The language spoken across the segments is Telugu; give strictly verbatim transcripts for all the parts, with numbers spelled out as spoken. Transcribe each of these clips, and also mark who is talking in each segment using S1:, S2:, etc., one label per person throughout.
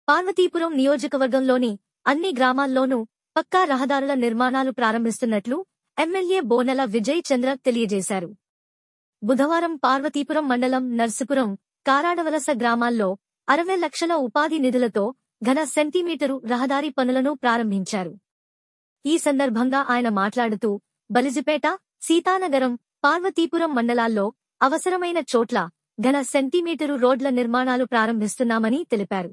S1: పార్వతీపురం నియోజకవర్గంలోని అన్ని గ్రామాల్లోనూ పక్కా రహదారుల నిర్మాణాలు ప్రారంభిస్తున్నట్లు ఎమ్మెల్యే బోనెల విజయ్ చంద్ర తెలియజేశారు. బుధవారం పార్వతీపురం మండలం నర్సుపురం, కారాడవలస గ్రామాల్లో అరవై లక్షల ఉపాధి నిధులతో ఘన సెంటీమీటరు రహదారి పనులను ప్రారంభించారు. ఈ సందర్భంగా ఆయన మాట్లాడుతూ బలిజిపేట, సీతానగరం, పార్వతీపురం మండలాల్లో అవసరమైన చోట్ల ఘన సెంటీమీటరు రోడ్ల నిర్మాణాలు ప్రారంభిస్తున్నామని తెలిపారు.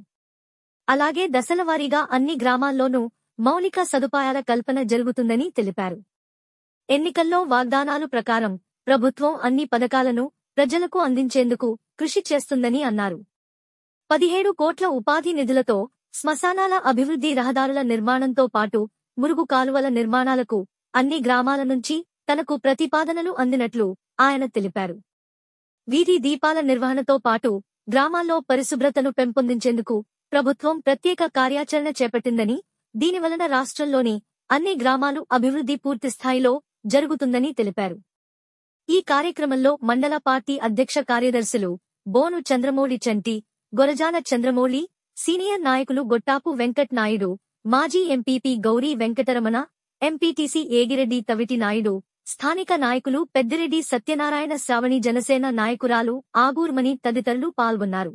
S1: అలాగే దశలవారీగా అన్ని గ్రామాల్లోనూ మౌలిక సదుపాయాల కల్పన జరుగుతుందని తెలిపారు. ఎన్నికల్లో వాగ్దానాలు ప్రకారం ప్రభుత్వం అన్ని పథకాలను ప్రజలకు అందించేందుకు కృషి చేస్తుందని అన్నారు. పదిహేడు కోట్ల ఉపాధి నిధులతో శ్మశానాల అభివృద్ధి, రహదారుల నిర్మాణంతో పాటు మురుగు కాలువల నిర్మాణాలకు అన్ని గ్రామాల నుంచి తనకు ప్రతిపాదనలు అందినట్లు ఆయన తెలిపారు. వీధి దీపాల నిర్వహణతో పాటు గ్రామాల్లో పరిశుభ్రతను పెంపొందించేందుకు ప్రభుత్వం ప్రత్యేక కార్యాచరణ చేపట్టిందని, దీనివలన రాష్ట్రంలోని అన్ని గ్రామాలు అభివృద్ధి పూర్తిస్థాయిలో జరుగుతుందని తెలిపారు. ఈ కార్యక్రమంలో మండల పార్టీ అధ్యక్ష కార్యదర్శులు బోను చంద్రమౌళి చంటి, గొరజాల చంద్రమౌళి, సీనియర్ నాయకులు గొట్టాపు వెంకట్ నాయుడు, మాజీ ఎంపీపీ గౌరీ వెంకటరమణ, ఎంపీటీసీ ఏగిరెడ్డి తవిటి నాయుడు, స్థానిక నాయకులు పెద్దిరెడ్డి సత్యనారాయణ, శ్రావణి, జనసేన నాయకురాలు ఆగూర్మణి తదితరులు పాల్గొన్నారు.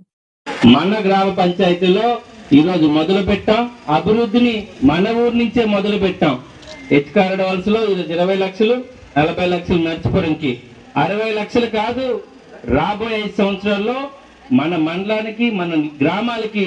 S2: మన గ్రామ పంచాయతీలో ఈరోజు మొదలు పెట్టాం. అభివృద్ధిని మన ఊరు నుంచే మొదలు పెట్టాం. ఎత్కారడవలసలో ఈరోజు ఇరవై లక్షలు, నలభై లక్షలు, నర్సుపురంకి అరవై లక్షలు కాదు. రాబోయే ఐదు సంవత్సరాల్లో మన మండలానికి, మన గ్రామాలకి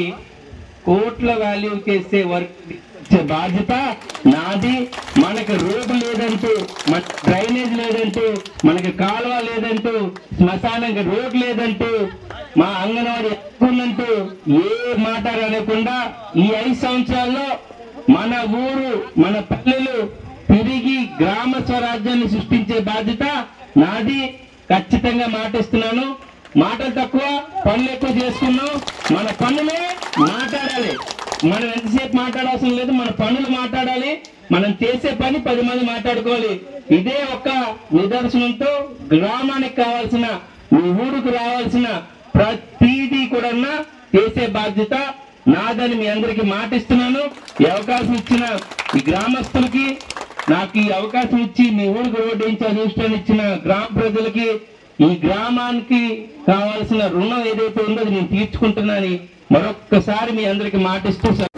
S2: కోట్ల వాల్యూ చేసే వర్క్ బాధ్యత నాది. మనకు రోడ్డు లేదంటూ, మన డ్రైనేజ్ లేదంటూ, మనకి కాలువ లేదంటూ, శ్మశానంకి రోడ్ లేదంటూ, మా అంగన్వాడీ ఎక్కువంటూ ఏ మాట రానికుండా ఈ ఐదు సంవత్సరాల్లో మన ఊరు, మన పల్లెలు తిరిగి గ్రామ స్వరాజ్యాన్ని సృష్టించే బాధ్యత నాది. ఖచ్చితంగా మాటిస్తున్నాను. మాటలు తక్కువ, పనులు ఎక్కువ చేసుకున్నాం. మన పనులే మాట్లాడాలి. మనం ఎంతసేపు మాట్లాడాల్సిన లేదు, మన పనులు మాట్లాడాలి. మనం చేసే పని పది మంది మాట్లాడుకోవాలి. ఇదే ఒక నిదర్శనంతో గ్రామానికి కావాల్సిన, మీ ఊరుకు రావాల్సిన ప్రతిదీ కూడా చేసే బాధ్యత నాదని మీ అందరికీ మాటిస్తున్నాను. ఈ అవకాశం ఇచ్చిన ఈ గ్రామస్తులకి, నాకు ఈ అవకాశం ఇచ్చి మీ ఊరికి రోడ్డు వేయించి అదృష్టాన్ని ఇచ్చిన గ్రామ ప్రజలకి, ఈ గ్రామానికి కావాల్సిన రుణం ఏదైతే ఉందో నేను తీర్చుకుంటున్నానని మరొక్కసారి మీ అందరికి మాటిస్తూ